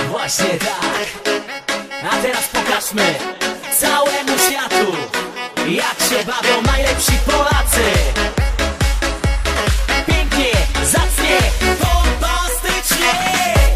Właśnie tak. A teraz pokażmy całemu światu, jak się bawią najlepsi Polacy. Pięknie, zacnie, bombastycznie.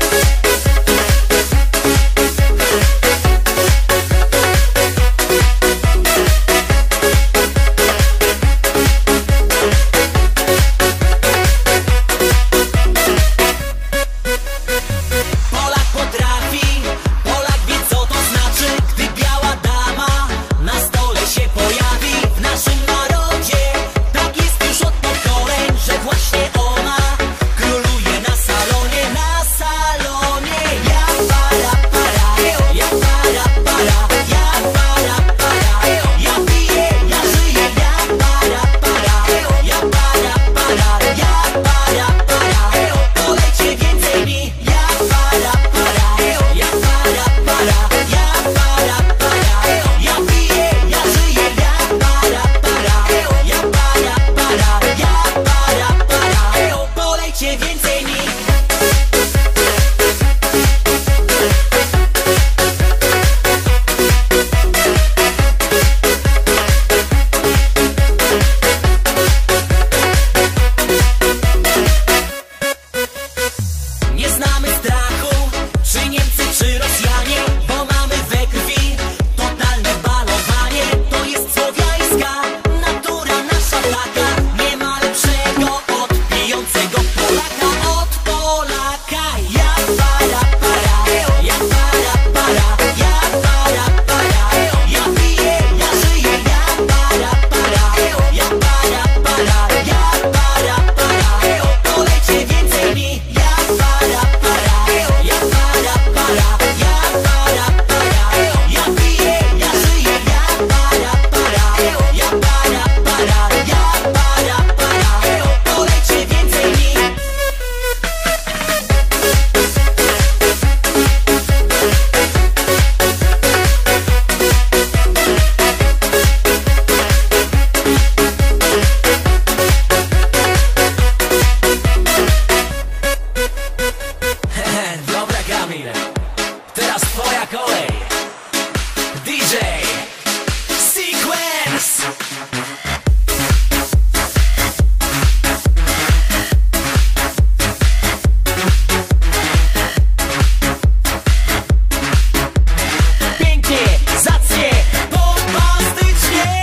Teraz twoja kolej. DJ Sequence. Pięknie, zacnie, bombastycznie.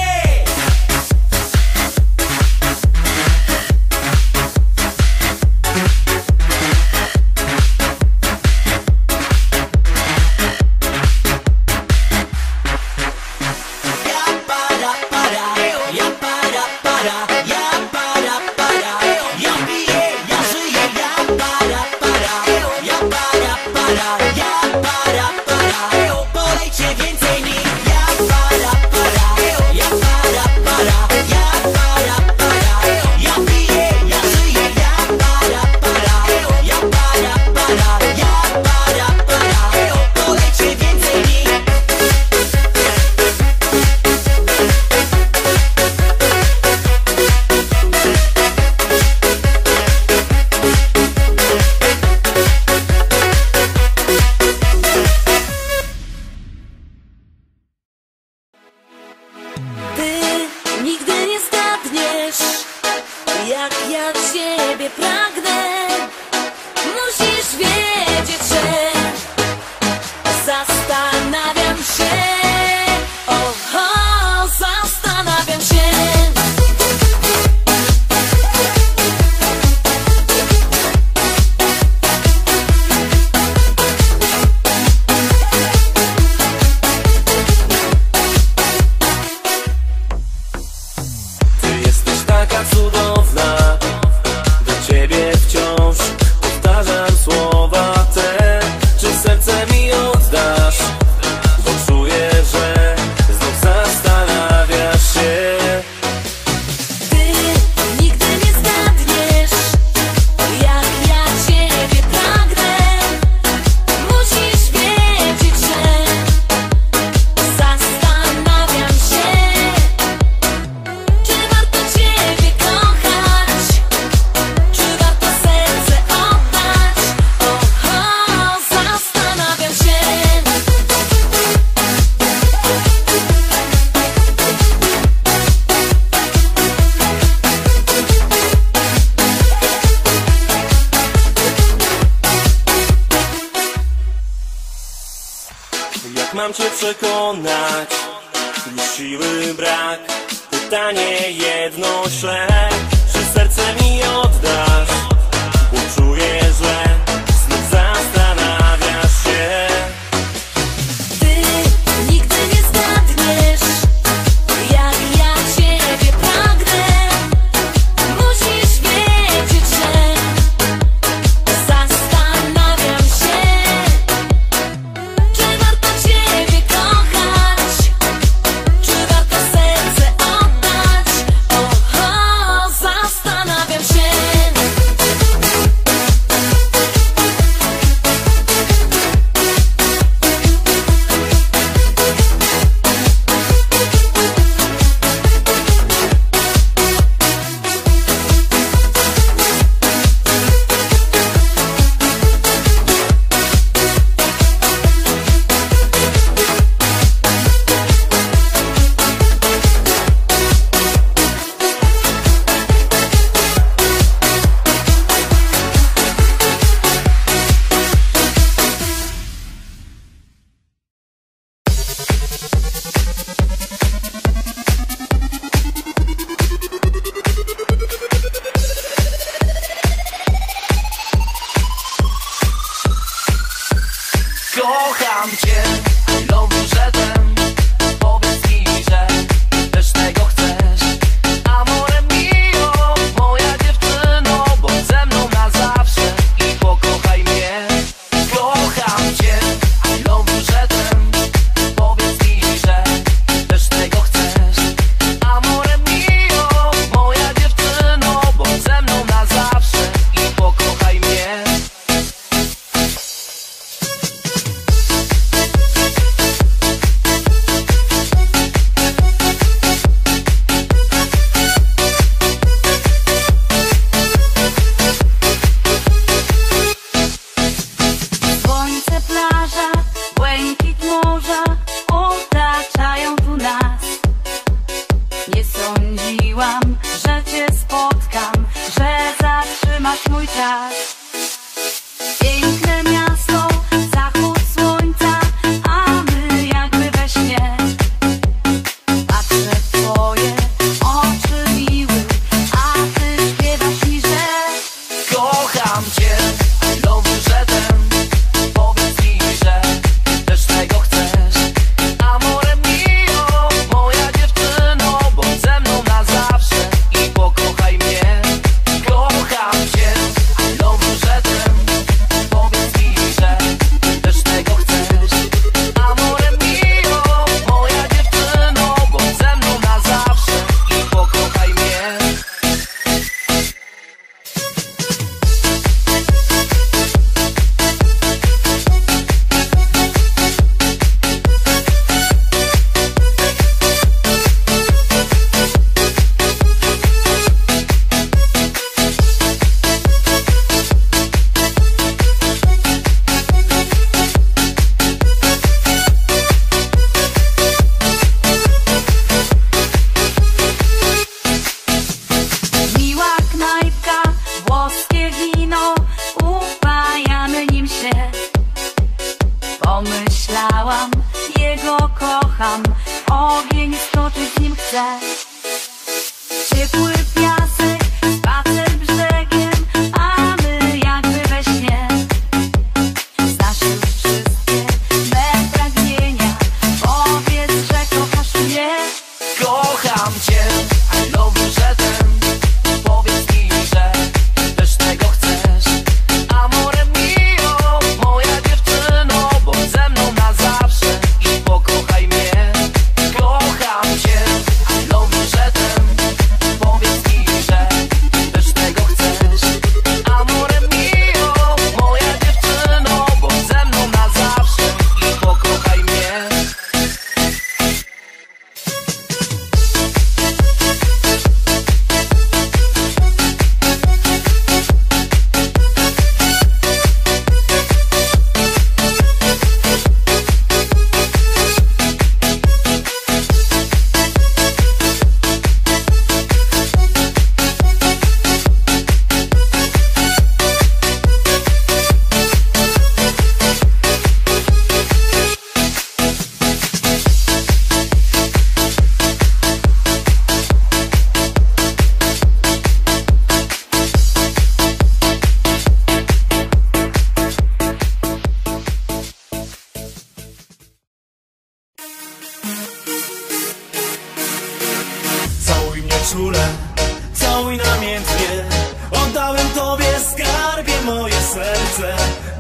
Jak mam cię przekonać? Już siły brak. Pytanie jedno ślę, czy serce mi oddasz? Bo czuję źle, znów zastanawiasz się. Ty nigdy nie zgadniesz, jak ja ciebie pragnę. Musisz wiedzieć, że zastanawiam się, czy warto ciebie kochać, czy warto serce oddać. Oho, zastanawiam się. Kocham cię, I love you, że ten. Powiedz mi, że też tego chcesz. Amore mio, moja dziewczyno, bądź ze mną na zawsze i pokochaj mnie. Kocham cię, I love you, że ten. Powiedz mi, że też tego chcesz. Amore mio, moja dziewczyno, bądź ze mną na zawsze i pokochaj mnie.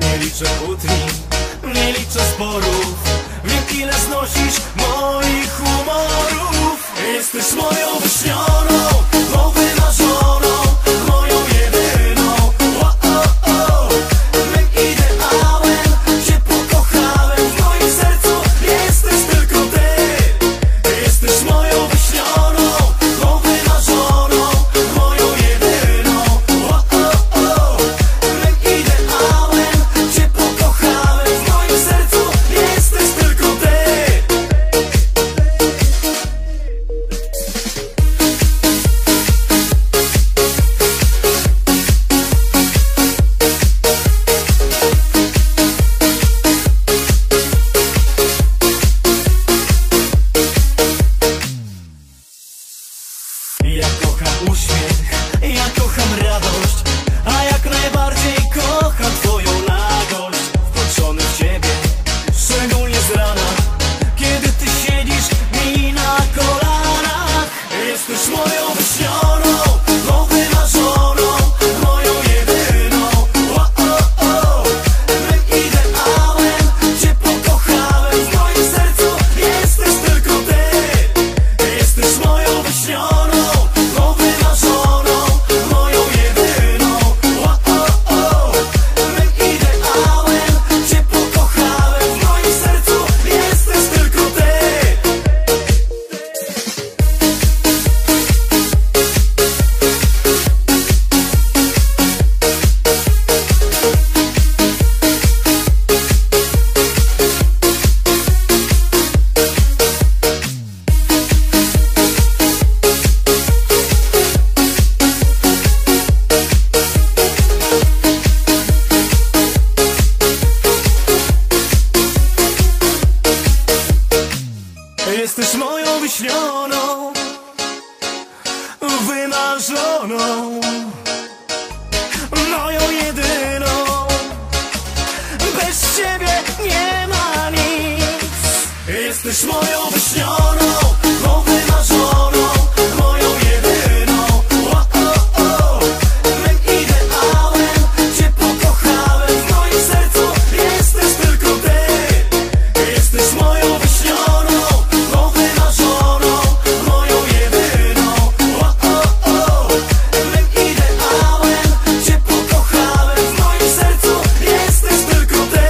Nie liczę kłótni, nie liczę sporów. Wiem, ile znosisz moich humorów. Jesteś moją wyśnioną, moją wymarzoną, moją jedyną. Mym ideałem cię pokochałem. W moim sercu jesteś tylko ty. Jesteś moją wyśnioną, moją wymarzoną, moją jedyną. Mym ideałem cię pokochałem. W moim sercu jesteś tylko ty. Ja kocham uśmiech, ja kocham radość, a jak najbardziej kocham twoją nagość. Wpatrzony w ciebie, szczególnie z rana, kiedy ty siedzisz mi na kolanach. Jesteś moją wyśnioną, moją wymarzoną, moją jedyną. Mym ideałem cię pokochałem. W moim sercu jesteś tylko ty. Jesteś moją wyśnioną, moją wymarzoną, moją jedyną. Mym ideałem cię pokochałem. W moim sercu jesteś tylko ty. Jesteś moją wyśnioną, wymarzoną, moją jedyną. Bez ciebie nie ma nic. Jesteś moją wyśnioną, moją wymarzoną, moją jedyną. Mym ideałem cię pokochałem. W moim sercu jesteś tylko ty. Jesteś moją wyśnioną, moją wymarzoną, moją jedyną. Mym ideałem cię pokochałem. W moim sercu jesteś tylko ty.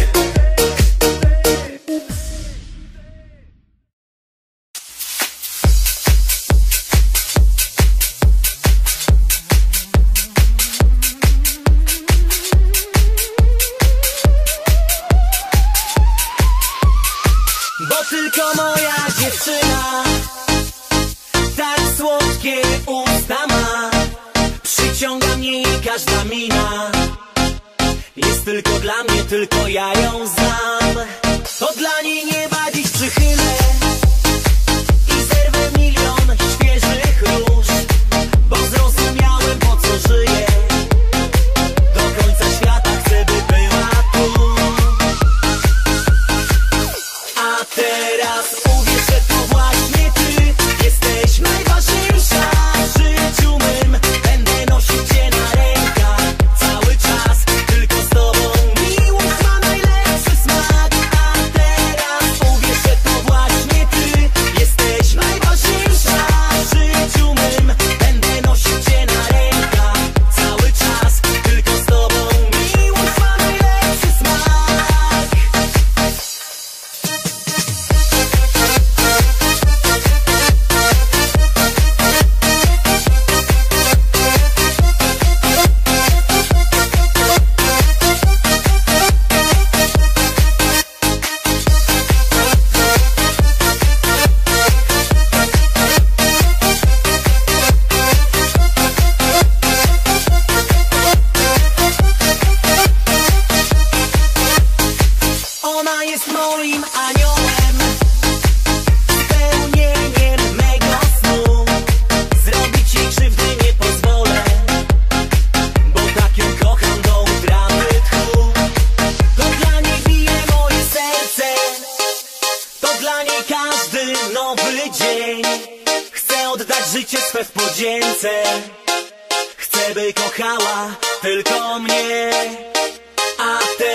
Bo tylko moja dziewczyna tak słodkie usta ma. Przyciąga mnie jej każda mina. Jest tylko dla mnie, tylko ja ją znam. To dla niej nieba dziś przychylę i zerwę milion świeżych róż. Bo zrozumiałem, po co żyję. Do końca świata chcę, by była tu. A teraz uwierz, że to właśnie ty jesteś najważniejsza w życiu mym. Będę nosić cię na rękach cały czas. Tylko z tobą miłość ma najlepszy smak. A teraz uwierz, że to właśnie ty jesteś najważniejsza w życiu mym. Będę nosić cię na rękach cały czas. Tylko z tobą miłość ma najlepszy smak. Ona jest moim aniołem, spełnieniem mego snu. Zrobić jej krzywdy nie pozwolę, bo tak ją kocham do utraty tchu. To dla niej bije moje serce, to dla niej każdy nowy dzień. Chcę oddać życie swe w podzięce. Chcę, by kochała tylko mnie. A teraz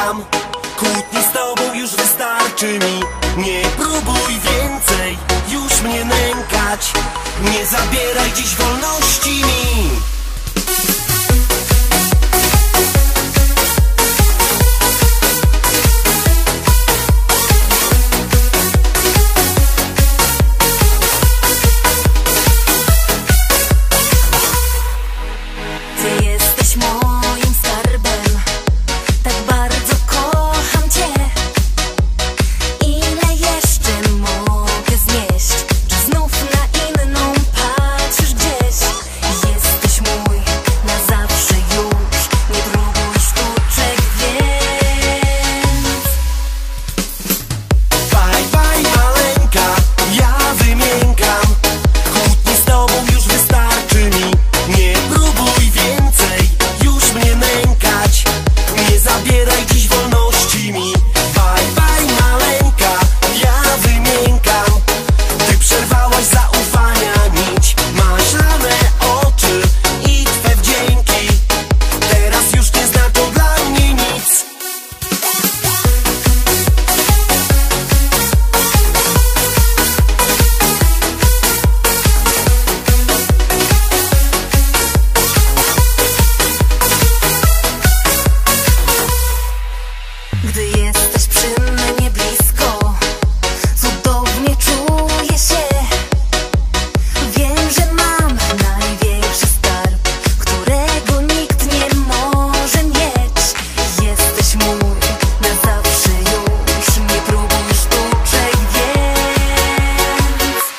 wymiękam. Kłótni z tobą już wystarczy mi. Nie próbuj więcej już mnie nękać. Nie zabieraj dziś wolności mi. Ty jesteś moim skarbem, tak bardzo kocham cię. Ile jeszcze mogę znieść? Czy znów na inną patrzysz gdzieś? Jesteś mój na zawsze już, nie próbuj sztuczek więc. Bye bye maleńka, ja wymiękam. Kłótni z tobą już wystarczy mi. Nie próbuj więcej już mnie nękać. Nie zabieraj dziś wolności mi. Bye bye maleńka, ja wymiękam. Ty przerwałaś zaufania nić. Masz rane oczy i twe wdzięki teraz już nie znaczą dla mnie nic. Gdy jesteś przy mnie blisko, cudownie czuję się. Wiem, że mam największy skarb, którego nikt nie może mieć. Jesteś mój na zawsze już, nie próbuj sztuczek więc.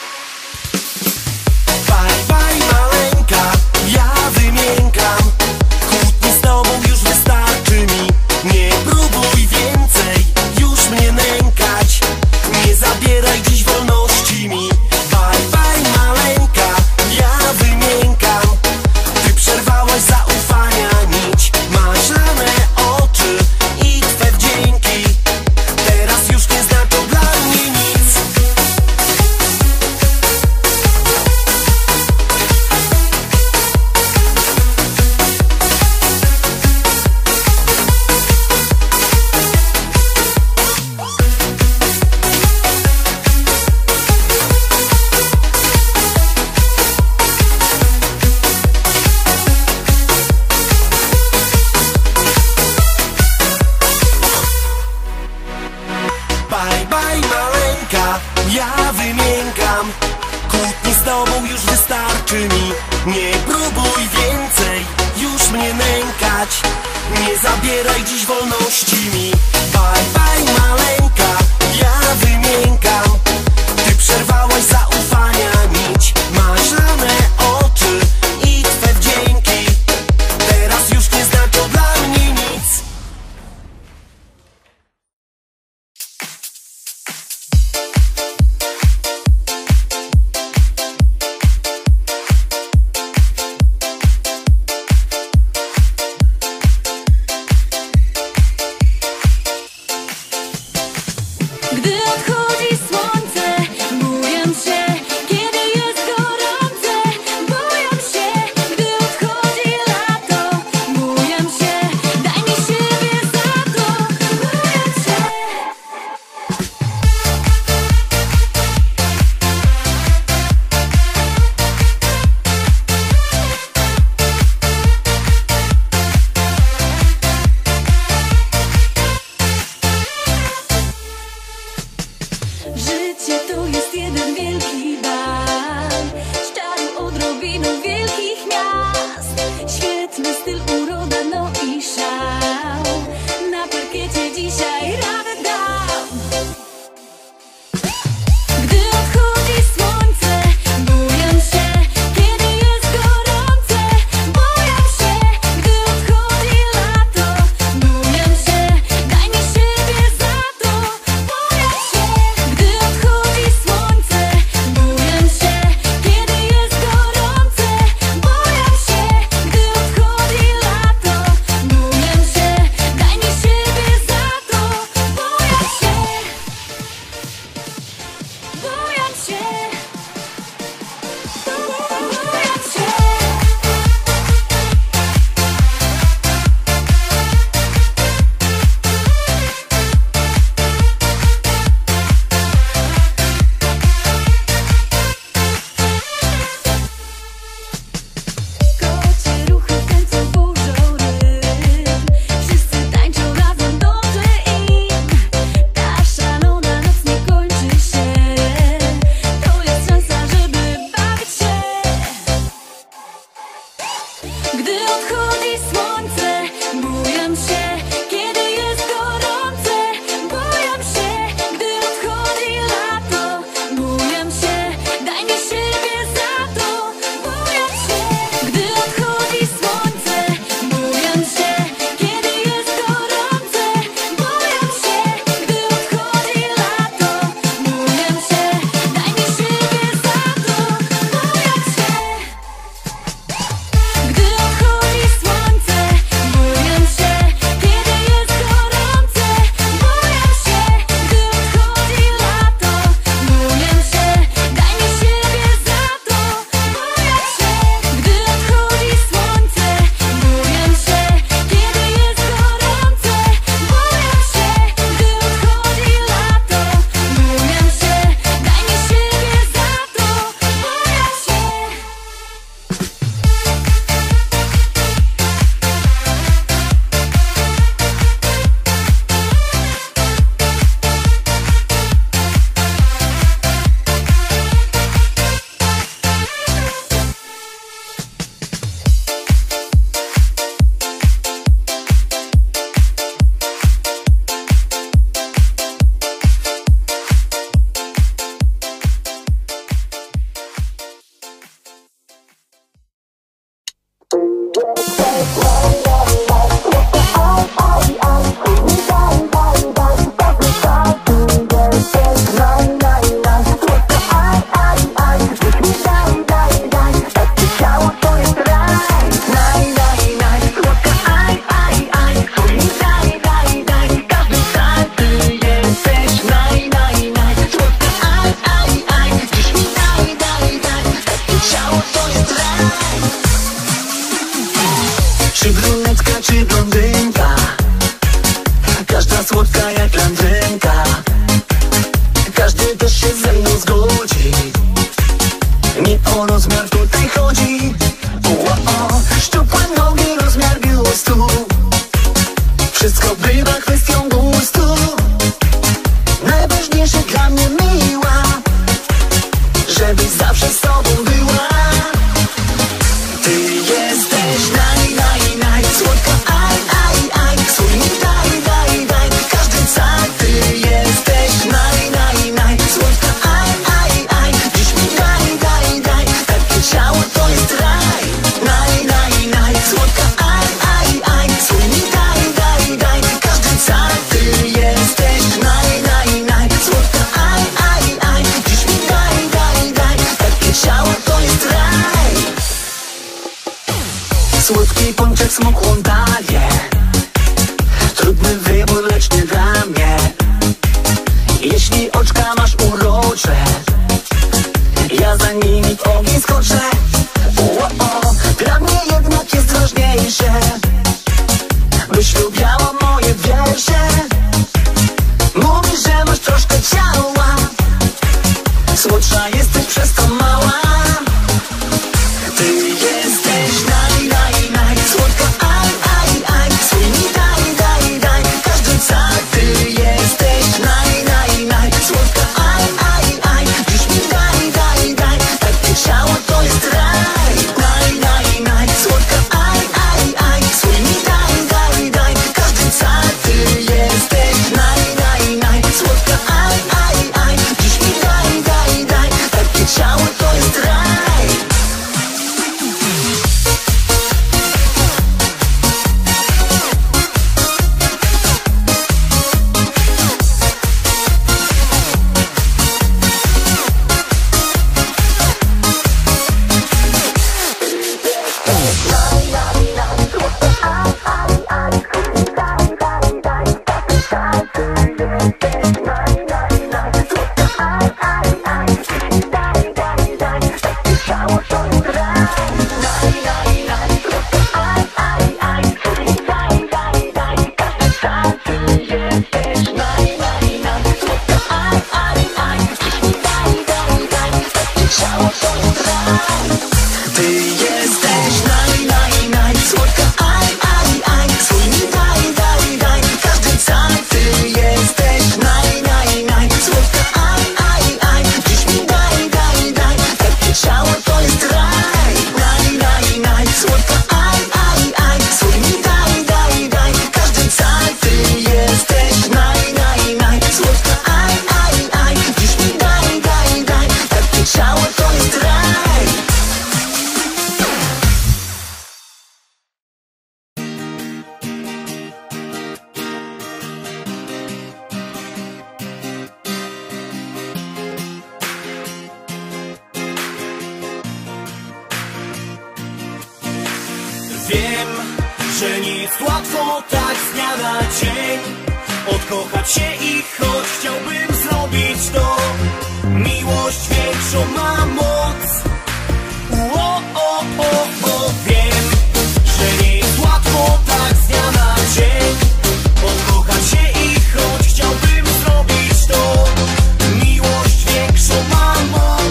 Bye bye maleńka, ja wymiękam. Kłótni z tobą już wystarczy mi. Nie próbuj więcej już mnie nękać. Nie zabieraj dziś wolności mi. Bye bye maleńka, ja wymiękam. Ty przerwałaś zaufania nić. Masz rane oczy i twe wdzięki teraz już nie znaczą dla mnie nic. Bye bye maleńka, ja wymiękam. Kłótni z tobą już wystarczy mi. Nie próbuj więcej już mnie nękać. Nie zabieraj dziś wolności mi. Bye bye maleńka, ja wymiękam. Ty przerwałaś zaufania nić. Masz rane oczy i twe wdzięki teraz już nie znaczą dla mnie nic. Wszystko bywa kwestią gustu. Najważniejsze dla mnie miła, żebyś zawsze z tobą była. Ty jesteś naj, słodka, aj, słój mi daj, każdy cal. Ty jesteś naj, słodka, aj, dziś mi daj, takie ciało to jest raj. Naj, słodka, aj, słój mi daj, każdy cal. Ty jesteś naj, słodka, aj, dziś mi daj, takie ciało to jest raj. Słodki pączek smukłą daje, trudny wybór, lecz nie dla mnie. Jeśli oczka masz urocze, ja za nimi w ogień skoczę. Dla mnie jednak jest ważniejsze, byś lubiała moje wiersze. Mówisz, że masz troszkę ciała, słodsza jesteś przez to mała. Ty jesteś naj, słodka, aj, słój mi daj, każdy cal. Ty jesteś naj, słodka, aj, dziś mi daj, takie ciało to jest raj. Naj, słodka, aj, słój mi daj, każdy cal. Ty jesteś naj, słodka, aj, dziś mi daj, takie ciało to jest raj. Ty jesteś naj, słodka, aj, słój mi daj, każdy cal. Ty jesteś naj, słodka, aj, dziś mi daj, takie ciało to jest raj. Naj, słodka, aj, słój mi daj, każdy cal. Ty jesteś naj, słodka, aj, dziś mi daj, takie ciało to jest raj. Wiem, że nie jest łatwo tak z dnia na dzień odkochać się i choć chciałbym zrobić to, miłość większą ma moc. Wiem, że nie jest łatwo tak z dnia na dzień odkochać się i choć chciałbym zrobić to, miłość większą ma moc.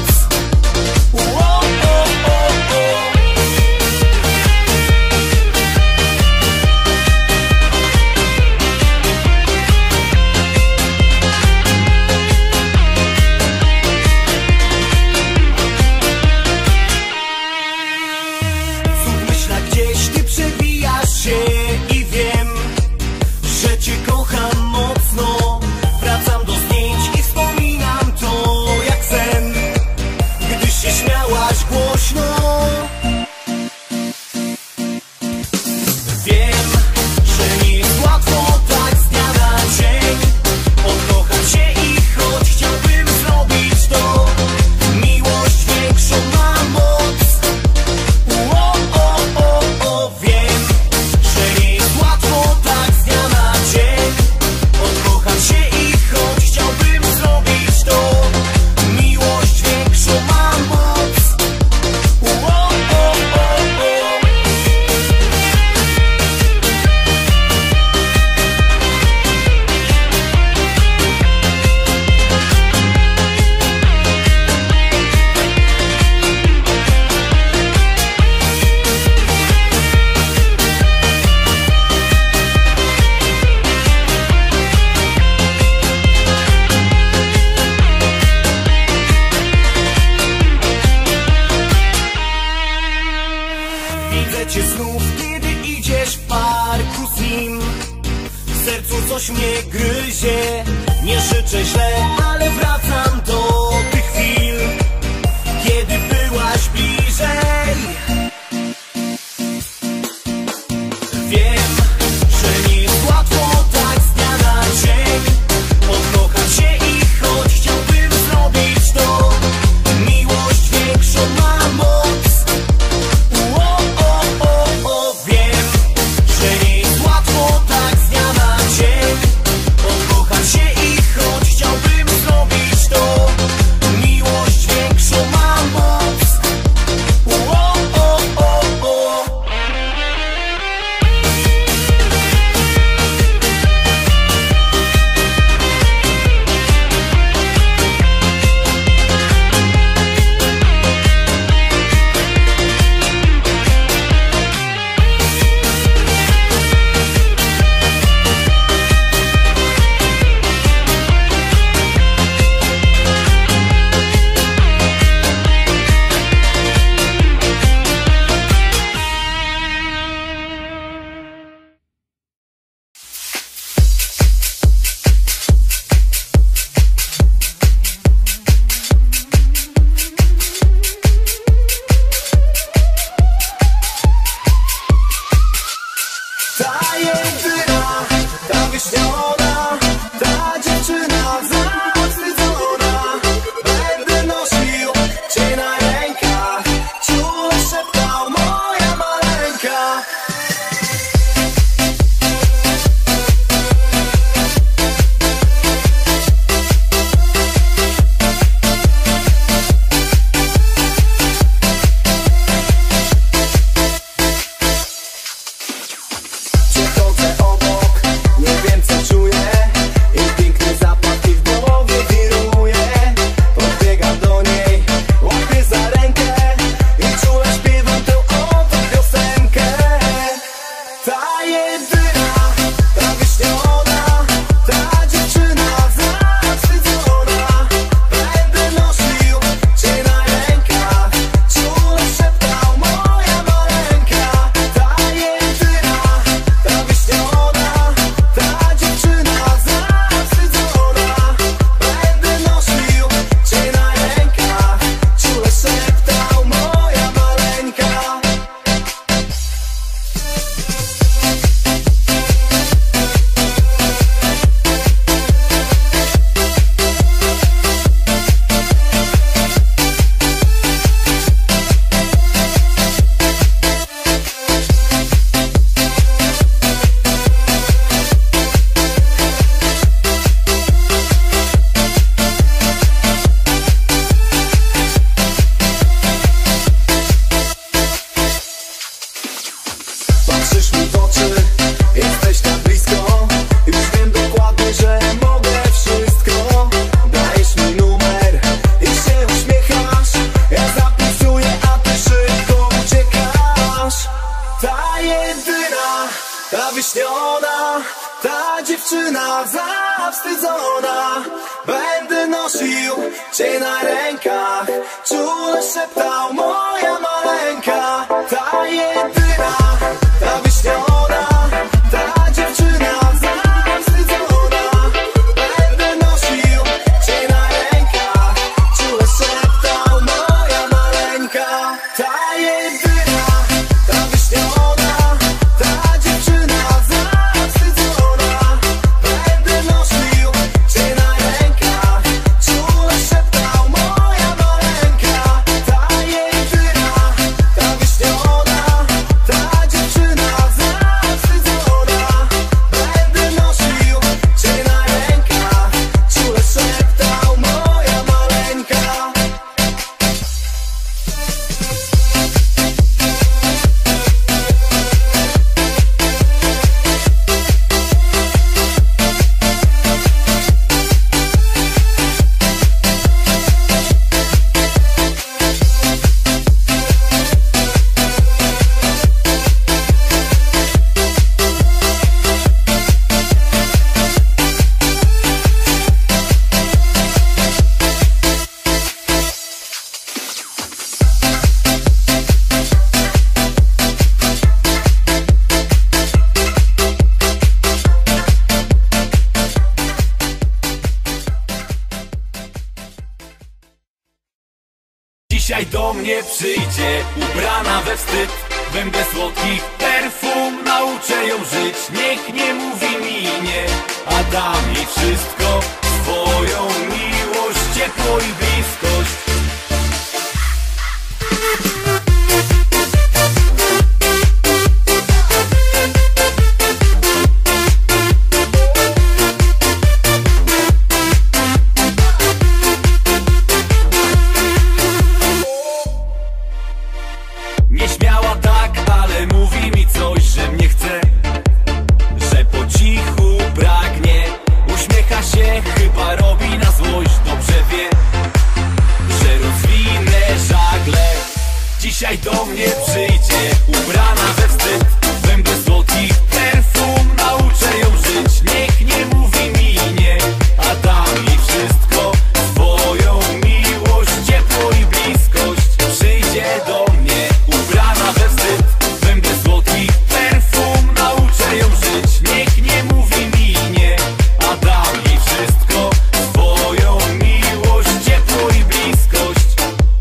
coś mnie gryzie. Nie życzę źle, ale wracam do tych chwil, kiedy byłaś bliżej. Wiem, że nie jest łatwo tak z dnia na dzień odkochać się i choć chciałbym zrobić to, miłość większą ma moc. Wiem, że nie jest łatwo tak z dnia na dzień odkochać się i choć chciałbym zrobić to, miłość większą ma moc. Ta jedyna, ta wyśniona, ta dziewczyna zawstydzona. Będę nosił cię na rękach, czule szeptał moja maleńka. Przechodzę obok, nie wiem co czuję, i piękny zapach i w głowie wiruje. Podbiegam do niej, łapię za rękę i czule śpiewam tę oto piosenkę. Ta jedyna, ta wyśniona, ta dziewczyna zawstydzona. Będę nosił cię na rękach, czule szeptał moja maleńka. Ta jedyna, ta wyśniona, ta dziewczyna zawstydzona. Będę nosił cię na rękach, czule szeptał moja maleńka. Patrzysz mi w oczy, jesteś tak blisko. Już wiem dokładnie, że mogę wszystko. Dajesz mi numer i się uśmiechasz. Ja zapisuję, a ty szybko uciekasz. Ta jedyna, ta wyśniona, ta dziewczyna zawstydzona. Będę nosił cię na rękach, czule szeptał moja maleńka. Ta jedyna, ta wyśniona, ta dziewczyna zawstydzona. Będę nosił cię na rękach, czule szeptał moja maleńka. Ta jedyna, ta wyśniona, ta dziewczyna zawstydzona. Będę nosił cię na rękach, czule szeptał moja maleńka. Ta jedyna. Dzisiaj do mnie przyjdzie, ubrana we wstyd. Będę słodkich perfum, nauczę ją żyć. Niech nie mówi mi nie, a dam jej wszystko. Swoją miłość, ciepło i bliskość. Nieśmiała tak, ale mówi mi coś, że mnie chce, że po cichu pragnie. Uśmiecha się, chyba robi na złość. Dobrze wie, że rozwinę żagle. Dzisiaj do mnie przyjdzie, ubrana we wstyd. Będę słodkich perfum, nauczę ją żyć. Niech nie mówi mi nie, a dam jej wszystko. Swoją miłość, ciepło i bliskość. Przyjdzie do mnie, ubrana we wstyd. Będę słodkich perfum, nauczę ją żyć. Niech nie mówi mi nie, a dam jej wszystko. Swoją miłość, ciepło i bliskość.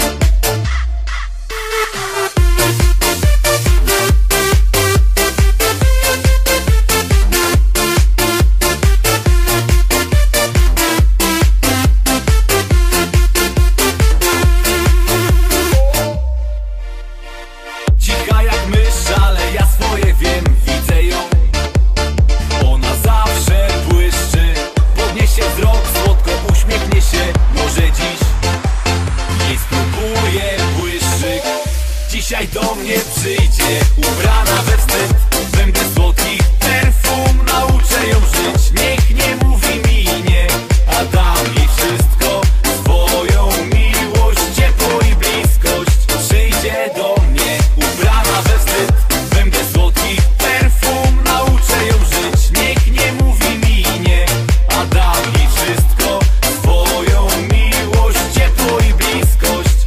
Cicha jak mysz, ale ja swoje wiem, widzę ją. Ona zawsze błyszczy, podniesie wzrok, słodko uśmiechnie się. Może dziś jej spróbuję błyszczyk. Dzisiaj do mnie przyjdzie, ubrana we wstyd. Będę słodkich perfum, nauczę ją żyć. Niech nie mówi mi nie, a dam jej wszystko. Swoją miłość, ciepło i bliskość. Przyjdzie do mnie, ubrana we wstyd. Będę słodkich perfum, nauczę ją żyć. Niech nie mówi mi nie, a dam jej wszystko. Swoją miłość, ciepło i bliskość.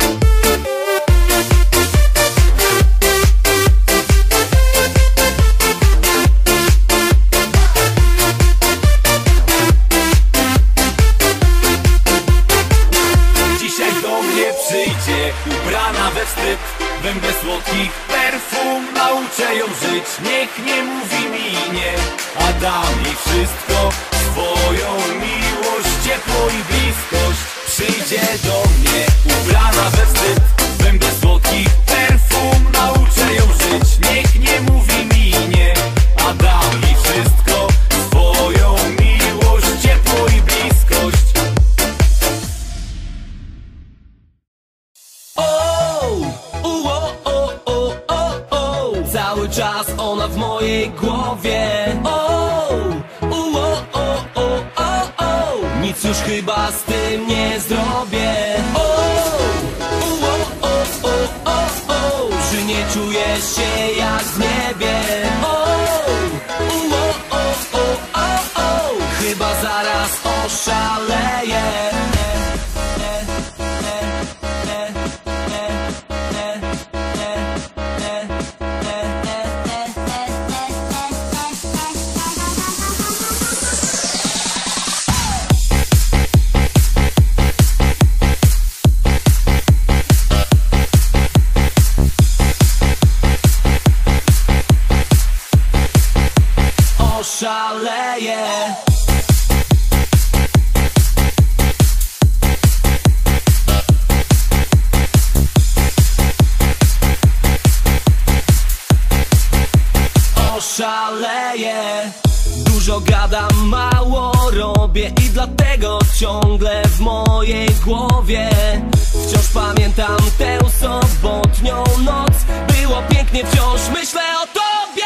Dzisiaj do mnie przyjdzie, ubrana we wstyd. Będę słodkich perfum, nauczę ją żyć. Niech nie mówi mi nie, a dam jej wszystko. Swoją miłość, ciepło i bliskość. Przyjdzie do mnie, ubrana we wstyd. Będę słodkich perfum, nauczę ją żyć. Niech nie mówi mi nie, a dam jej wszystko. Swoją miłość, ciepło i bliskość. Cały czas ona w mojej głowie. Nic już chyba z tym nie zrobię. Czy nie czujesz się jak w niebie? Chyba zaraz oszaleję. Oszaleję. Oszaleję. Dużo gadam, mało robię i dlatego ciągle w mojej głowie wciąż pamiętam tę sobotnią noc. Było pięknie, wciąż myślę o tobie.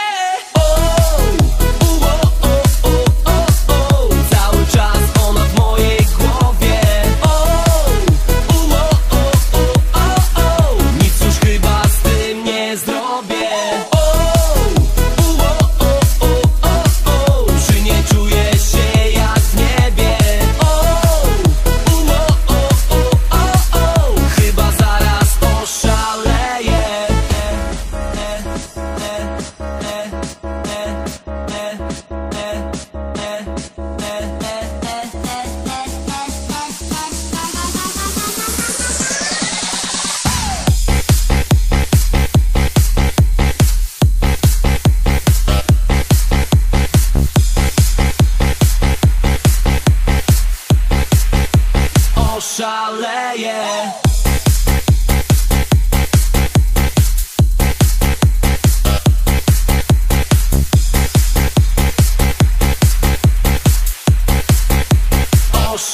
Cały czas ona w mojej głowie. Nic już chyba z tym nie zrobię. Czy nie czujesz się jak w niebie? Chyba zaraz oszaleję.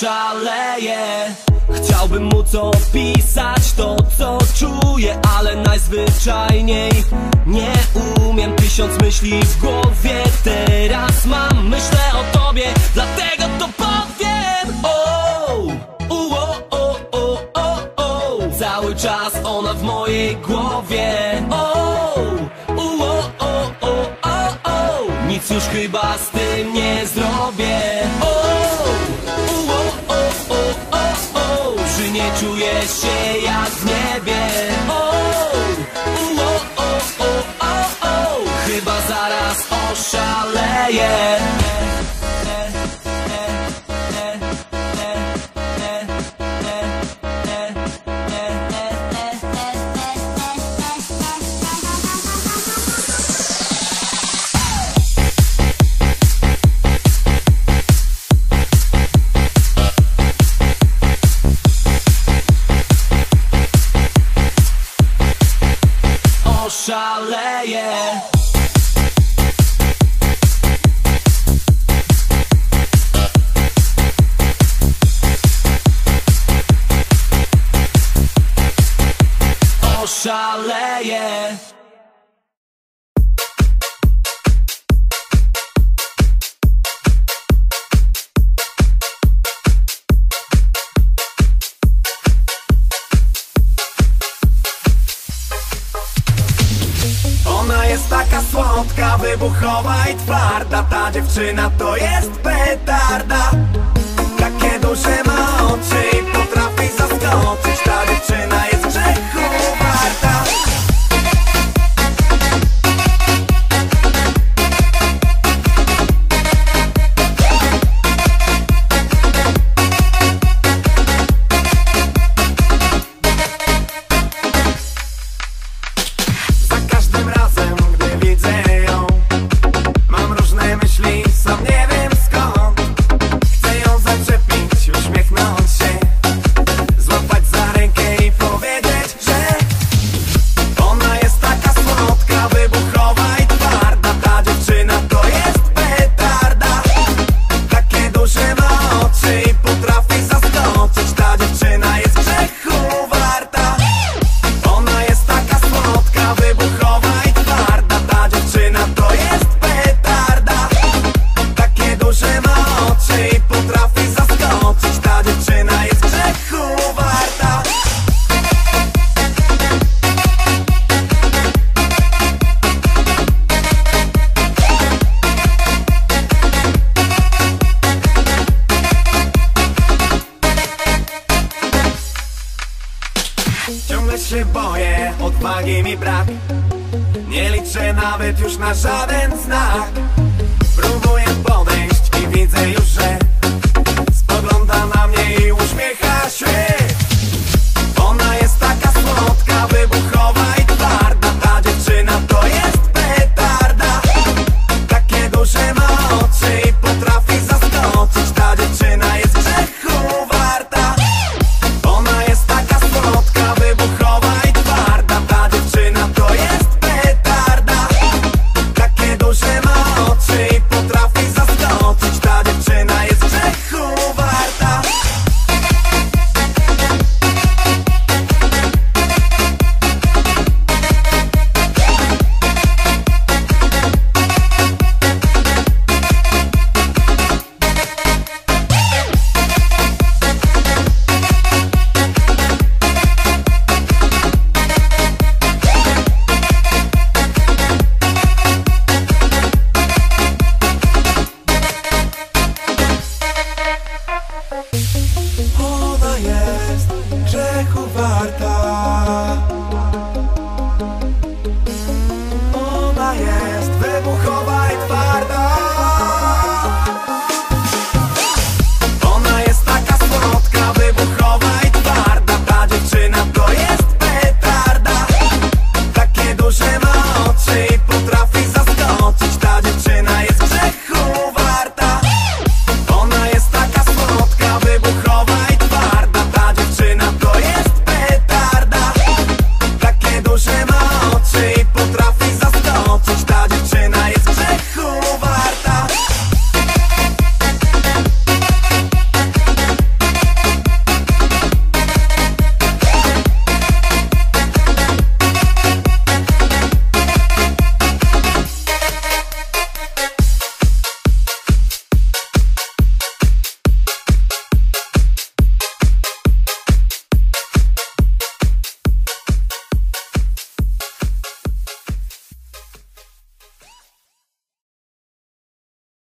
oszaleję. Chciałbym móc opisać to, co czuję, ale najzwyczajniej nie umiem. 1000 myśli w głowie teraz mam. Myślę o tobie, dlatego to powiem. Cały czas ona w mojej głowie. Nic już chyba z tym nie zrobię. Czy nie czujesz się jak w niebie? Chyba zaraz oszaleję. Oszaleję. Oszaleję. Ona jest taka słodka, wybuchowa i twarda. Ta dziewczyna to jest petarda. Takie duże ma oczy i potrafi zaskoczyć. Ta dziewczyna jest grzechu warta. Ciągle się boję, odwagi mi brak. Nie liczę nawet już na żaden znak.